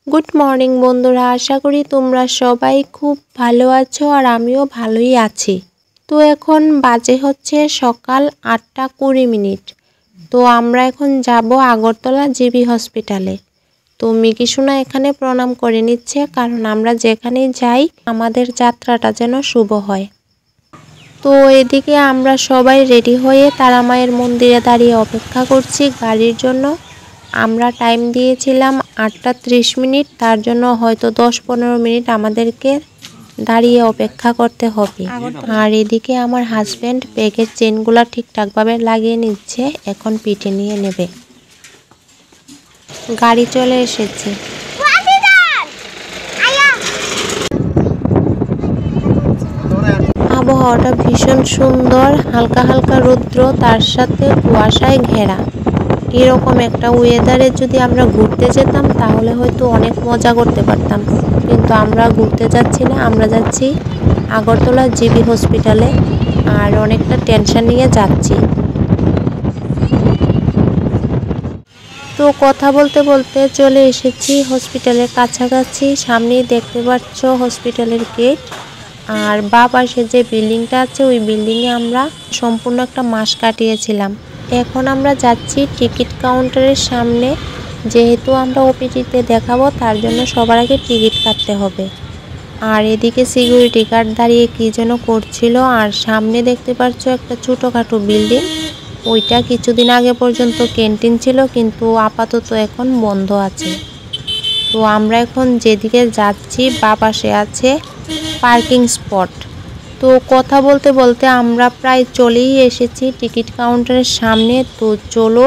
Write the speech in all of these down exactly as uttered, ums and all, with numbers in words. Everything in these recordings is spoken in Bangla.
গুড মর্নিং বন্ধুরা, আশা করি তোমরা সবাই খুব ভালো আছো আর আমিও ভালোই আছি। তো এখন বাজে হচ্ছে সকাল আটটা কুড়ি মিনিট। তো আমরা এখন যাব আগরতলা জিবি হসপিটালে। তো মিকি সোনা এখানে প্রণাম করে নিচ্ছে, কারণ আমরা যেখানেই যাই আমাদের যাত্রাটা যেন শুভ হয়। তো এদিকে আমরা সবাই রেডি হয়ে তারা মায়ের মন্দিরে দাঁড়িয়ে অপেক্ষা করছি গাড়ির জন্য। আমরা টাইম দিয়েছিলাম আটটা ত্রিশ মিনিট, তার জন্য হয়তো দশ পনেরো মিনিট আমাদেরকে দাঁড়িয়ে অপেক্ষা করতে হবে। আর এদিকে আমার হাজব্যান্ড ব্যাগের চেনগুলো ঠিকঠাকভাবে লাগিয়ে নিচ্ছে, এখন পিঠে নিয়ে নেবে। গাড়ি চলে এসেছে। আবহাওয়াটা ভীষণ সুন্দর, হালকা হালকা রৌদ্র, তার সাথে কুয়াশায় ঘেরা। এরকম একটা ওয়েদারে যদি আমরা ঘুরতে যেতাম তাহলে হয়তো অনেক মজা করতে পারতাম, কিন্তু আমরা ঘুরতে যাচ্ছি না, আমরা যাচ্ছি আগরতলা জিবি হসপিটালে। আর অনেকটা টেনশন নিয়ে যাচ্ছি। তো কথা বলতে বলতে চলে এসেছি হসপিটালের কাছাকাছি। সামনেই দেখতে পাচ্ছ হসপিটালের গেট। আর বা পাশে যে বিল্ডিংটা আছে ওই বিল্ডিংয়ে আমরা সম্পূর্ণ একটা মাস কাটিয়েছিলাম। এখন আমরা যাচ্ছি টিকিট কাউন্টারের সামনে, যেহেতু আমরা ওপিডিতে দেখাবো তার জন্য সবার আগে টিকিট কাটতে হবে। আর এদিকে সিকিউরিটি গার্ড দাঁড়িয়ে কী যেন করছিল। আর সামনে দেখতে পাচ্ছ একটা ছোটোখাটো বিল্ডিং, ওইটা কিছুদিন আগে পর্যন্ত ক্যান্টিন ছিল, কিন্তু আপাতত এখন বন্ধ আছে। তো আমরা এখন যেদিকে যাচ্ছি বা পাশে আছে পার্কিং স্পট। তো কথা বলতে বলতে আমরা প্রায় চলেই এসেছি টিকিট কাউন্টারের সামনে। তো চলো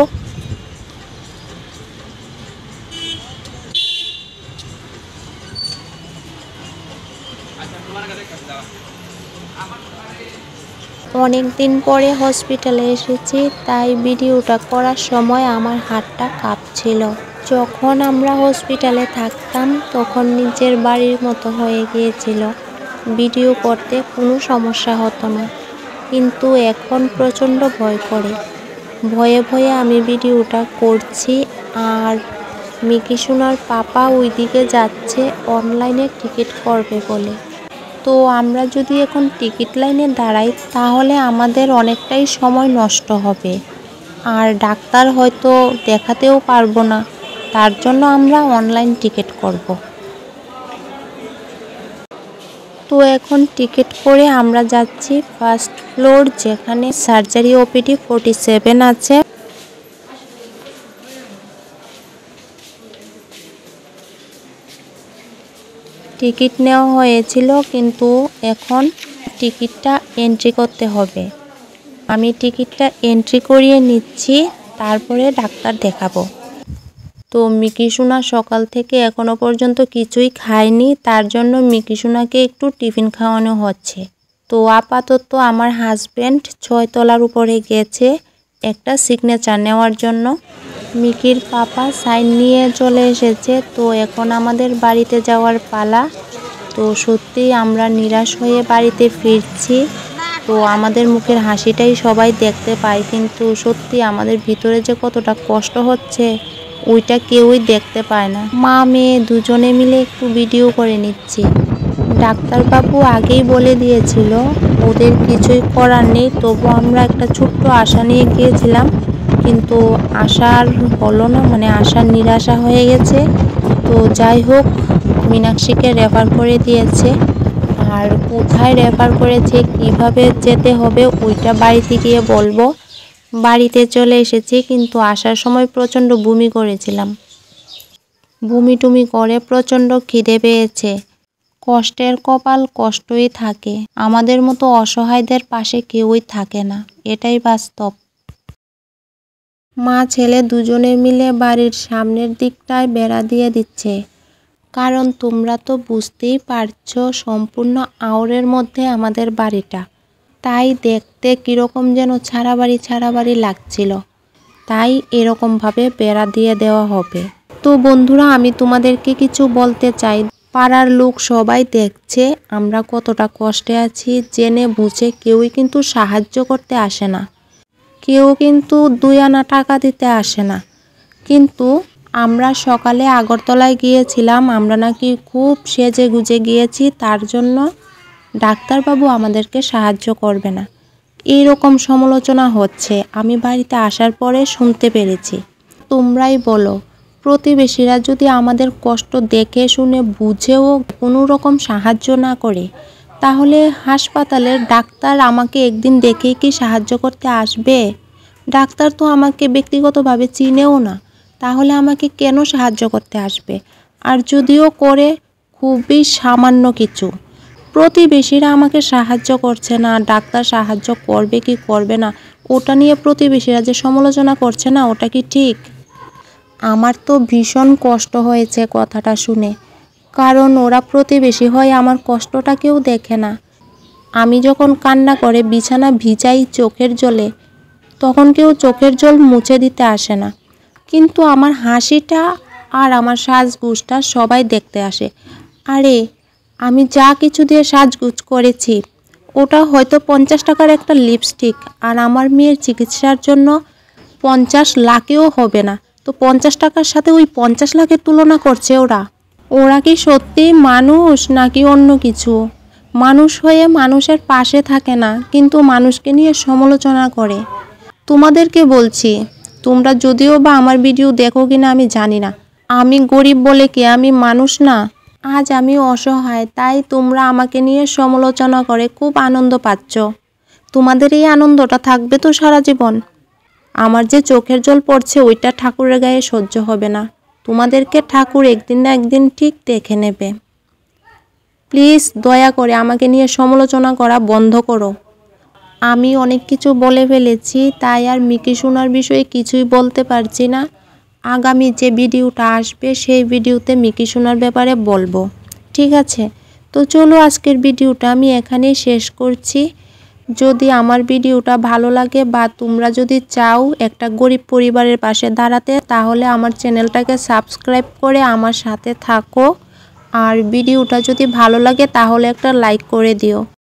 অনেক দিন পরে হসপিটালে এসেছি, তাই ভিডিওটা করার সময় আমার হাতটা কাঁপছিল। যখন আমরা হসপিটালে থাকতাম তখন নিজের বাড়ির মতো হয়ে গিয়েছিল, ভিডিও করতে কোনো সমস্যা হতো না, কিন্তু এখন প্রচণ্ড ভয় করে। ভয়ে ভয়ে আমি ভিডিওটা করছি। আর মিকি সোনার পাপা ওইদিকে যাচ্ছে অনলাইনে টিকিট করবে বলে। তো আমরা যদি এখন টিকিট লাইনে দাঁড়াই তাহলে আমাদের অনেকটাই সময় নষ্ট হবে, আর ডাক্তার হয়তো দেখাতেও পারবো না, তার জন্য আমরা অনলাইন টিকিট করব। তো এখন টিকিট করে আমরা যাচ্ছি ফার্স্ট ফ্লোর, যেখানে সার্জারি ওপিডি ফোর্টি সেভেন আছে। টিকিট নেওয়া হয়েছিল, কিন্তু এখন টিকিটটা এন্ট্রি করতে হবে। আমি টিকিটটা এন্ট্রি করিয়ে নিচ্ছি, তারপরে ডাক্তার দেখাবো। তো মিকি সোনা সকাল থেকে এখনো পর্যন্ত কিছুই খায়নি, তার জন্য মিকি সোনাকে একটু টিফিন খাওয়ানো হচ্ছে। তো আপাতত আমার হাজব্যান্ড ছয় তলার উপরে গেছে একটা সিগনেচার নেওয়ার জন্য। মিকির পাপা সাইন নিয়ে চলে এসেছে। তো এখন আমাদের বাড়িতে যাওয়ার পালা। তো সত্যি আমরা নিরাশ হয়ে বাড়িতে ফিরছি। তো আমাদের মুখের হাসিটাই সবাই দেখতে পায়, কিন্তু সত্যি আমাদের ভিতরে যে কতটা কষ্ট হচ্ছে ওইটা কেউই দেখতে পায় না। মা মেয়ে দুজনে মিলে একটু ভিডিও করে নিচ্ছি। ডাক্তারবাবু আগেই বলে দিয়েছিল ওদের কিছুই করার নেই, তবু আমরা একটা ছোট্ট আশা নিয়ে গিয়েছিলাম, কিন্তু আশার হলো না, মানে আশার নিরাশা হয়ে গেছে। তো যাই হোক, মীনাক্ষীকে রেফার করে দিয়েছে। আর কোথায় রেফার করেছে, কিভাবে যেতে হবে ওইটা বাড়িতে গিয়ে বলবো। বাড়িতে চলে এসেছি, কিন্তু আসার সময় প্রচণ্ড বমি করেছিলাম। বমি টুমি করে প্রচণ্ড খিদে পেয়েছে। কষ্টের কপাল কষ্টই থাকে, আমাদের মতো অসহায়দের পাশে কেউই থাকে না, এটাই বাস্তব। মা ছেলে দুজনে মিলে বাড়ির সামনের দিকটায় বেড়া দিয়ে দিচ্ছে, কারণ তোমরা তো বুঝতেই পারছো সম্পূর্ণ আউরের মধ্যে আমাদের বাড়িটা, তাই দেখতে কীরকম যেন ছাড়া বাড়ি ছাড়া বাড়ি লাগছিল, তাই এরকমভাবে বেড়া দিয়ে দেওয়া হবে। তো বন্ধুরা, আমি তোমাদেরকে কিছু বলতে চাই। পাড়ার লোক সবাই দেখছে আমরা কতটা কষ্টে আছি, জেনে বুঝে কেউই কিন্তু সাহায্য করতে আসে না, কেউ কিন্তু দুই আনা টাকা দিতে আসে না, কিন্তু আমরা সকালে আগরতলায় গিয়েছিলাম, আমরা নাকি খুব সেজে গুজে গিয়েছি, তার জন্য ডাক্তারবাবু আমাদেরকে সাহায্য করবে না, এইরকম সমালোচনা হচ্ছে। আমি বাড়িতে আসার পরে শুনতে পেরেছি। তোমরাই বলো, প্রতিবেশীরা যদি আমাদের কষ্ট দেখে শুনে বুঝেও কোনো রকম সাহায্য না করে, তাহলে হাসপাতালের ডাক্তার আমাকে একদিন দেখেই কি সাহায্য করতে আসবে? ডাক্তার তো আমাকে ব্যক্তিগতভাবে চিনেও না, তাহলে আমাকে কেন সাহায্য করতে আসবে? আর যদিও করে, খুবই সামান্য কিছু। প্রতিবেশীরা আমাকে সাহায্য করছে না, ডাক্তার সাহায্য করবে কি করবে না ওটা নিয়ে প্রতিবেশীরা যে সমালোচনা করছে না, ওটা কি ঠিক? আমার তো ভীষণ কষ্ট হয়েছে কথাটা শুনে, কারণ ওরা প্রতিবেশী হয়ে আমার কষ্টটা কেউ দেখে না। আমি যখন কান্না করে বিছানা ভিজাই চোখের জলে, তখন কেউ চোখের জল মুছে দিতে আসে না, কিন্তু আমার হাসিটা আর আমার সাজগোজটা সবাই দেখতে আসে। আরে আমি যা কিছু দিয়ে সাজগোজ করেছি, ওটা হয়তো পঞ্চাশ টাকার একটা লিপস্টিক, আর আমার মেয়ের চিকিৎসার জন্য পঞ্চাশ লাখেও হবে না, তো পঞ্চাশ টাকার সাথে ওই পঞ্চাশ লাখের তুলনা করছে ওরা। ওরা কি সত্যি মানুষ নাকি অন্য কিছু? মানুষ হয়ে মানুষের পাশে থাকে না, কিন্তু মানুষকে নিয়ে সমালোচনা করে। তোমাদেরকে বলছি, তোমরা যদিও বা আমার ভিডিও দেখো কিনা আমি জানি না, আমি গরিব বলে কি আমি মানুষ না? আজ আমি অসহায়, তাই তোমরা আমাকে নিয়ে সমালোচনা করে খুব আনন্দ পাচ্ছ। তোমাদের এই আনন্দটা থাকবে তো সারা জীবন। আমার যে চোখের জল পড়ছে ওইটা ঠাকুরের গায়ে সহ্য হবে না। তোমাদেরকে ঠাকুর একদিন না একদিন ঠিক দেখে নেবে। প্লিজ দয়া করে আমাকে নিয়ে সমালোচনা করা বন্ধ করো। আমি অনেক কিছু বলে ফেলেছি, তাই আর মিকি সোনার বিষয়ে কিছুই বলতে পারছি না। আগামী যে ভিডিওটা আসবে সেই ভিডিওতে মিকি সোনার ব্যাপারে বলবো, ঠিক আছে? তো চলো আজকের ভিডিওটা আমি এখানেই শেষ করছি। যদি আমার ভিডিওটা ভালো লাগে বা তোমরা যদি চাও একটা গরিব পরিবারের পাশে দাঁড়াতে, তাহলে আমার চ্যানেলটাকে সাবস্ক্রাইব করে আমার সাথে থাকো। আর ভিডিওটা যদি ভালো লাগে তাহলে একটা লাইক করে দিও।